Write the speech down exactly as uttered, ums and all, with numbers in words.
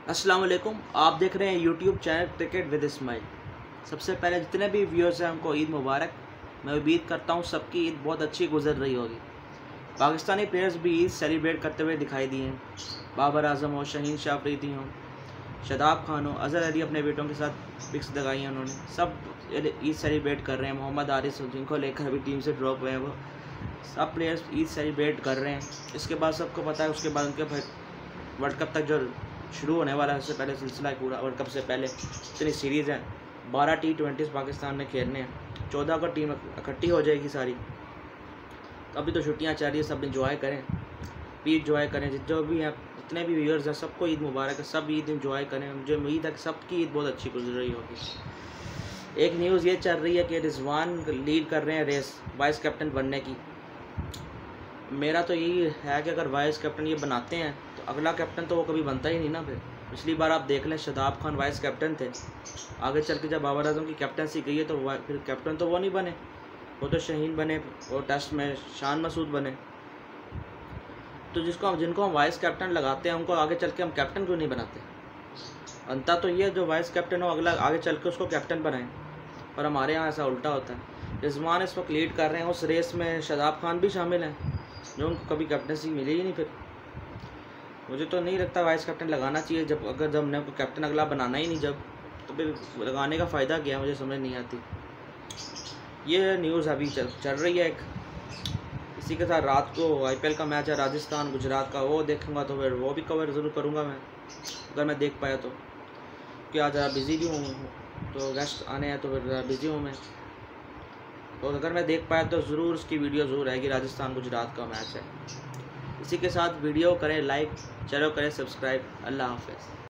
अस्सलाम वालेकुम। आप देख रहे हैं YouTube channel cricket with Ismail. सबसे पहले जितने भी व्यूअर्स हैं उनको ईद मुबारक। मैं उम्मीद करता हूँ सबकी ईद बहुत अच्छी गुजर रही होगी। पाकिस्तानी प्लेयर्स भी ईद सेलिब्रेट करते हुए दिखाई दिए हैं। बाबर आजम हो, शहीन शाह अफरीदी हो, शादाब खान हो, अजहर अली अपने बेटों के साथ पिक्स लगाई हैं उन्होंने। सब ईद सेलिब्रेट कर रहे हैं। मोहम्मद आरिस जिनको लेकर अभी टीम से ड्रॉप हुए हैं, वो सब प्लेयर्स ईद सेलिब्रेट कर रहे हैं। इसके बाद सबको पता है उसके बाद उनके वर्ल्ड कप तक जो शुरू होने वाला है, उससे पहले सिलसिला है पूरा। वर्ल्ड कप से पहले इतनी सीरीज़ हैं, बारह टी ट्वेंटीज़ पाकिस्तान ने खेलने हैं। चौदह का टीम इकट्ठी हो जाएगी सारी। तो अभी तो छुट्टियां चल रही है, सब इंजॉय करें, भी इंजॉय करें। जो भी हैं, जितने भी व्यूअर्स हैं, सबको ईद मुबारक है। सब ईद इंजॉय करें। मुझे उम्मीद है कि सबकी ईद बहुत अच्छी गुजर रही होगी। एक न्यूज़ ये चल रही है कि रिजवान लीड कर रहे हैं रेस वाइस कैप्टन बनने की। मेरा तो यही है कि अगर वाइस कैप्टन ये बनाते हैं तो अगला कैप्टन तो वो कभी बनता ही नहीं ना। फिर पिछली बार आप देख लें, शादाब खान वाइस कैप्टन थे। आगे चल के जब बाबर आजम की कैप्टनसी गई है तो फिर कैप्टन तो वो नहीं बने, वो तो शहीन बने, और टेस्ट में शान मसूद बने। तो जिसको हम जिनको हम वाइस कैप्टन लगाते हैं उनको आगे चल के हम कैप्टन क्यों नहीं बनाते? अंता तो ये जो वाइस कैप्टन हो अगला आगे चल के उसको कैप्टन बनाएं। पर हमारे यहाँ ऐसा उल्टा होता है। रिजवान इस वक्त लीड कर रहे हैं, उस रेस में शादाब खान भी शामिल हैं जो उनको कभी कैप्टनसी मिली ही नहीं। फिर मुझे तो नहीं लगता वाइस कैप्टन लगाना चाहिए। जब अगर जब हमने कैप्टन अगला बनाना ही नहीं जब, तो फिर लगाने का फ़ायदा क्या है, मुझे समझ नहीं आती। ये न्यूज़ अभी चल चल रही है एक। इसी के साथ रात को आईपीएल का मैच है राजस्थान गुजरात का, वो देखूँगा तो फिर वो भी कवर ज़रूर करूँगा मैं, अगर मैं देख पाया तो। कि आज ज़रा बिज़ी भी हूँ, तो गेस्ट आने हैं तो फिर ज़रा बिज़ी हूँ मैं। तो अगर मैं देख पाया तो ज़रूर उसकी वीडियो ज़रूर आएगी। राजस्थान गुजरात का मैच है। इसी के साथ वीडियो करें लाइक, चैनल करें सब्सक्राइब। अल्लाह हाफ़िज़।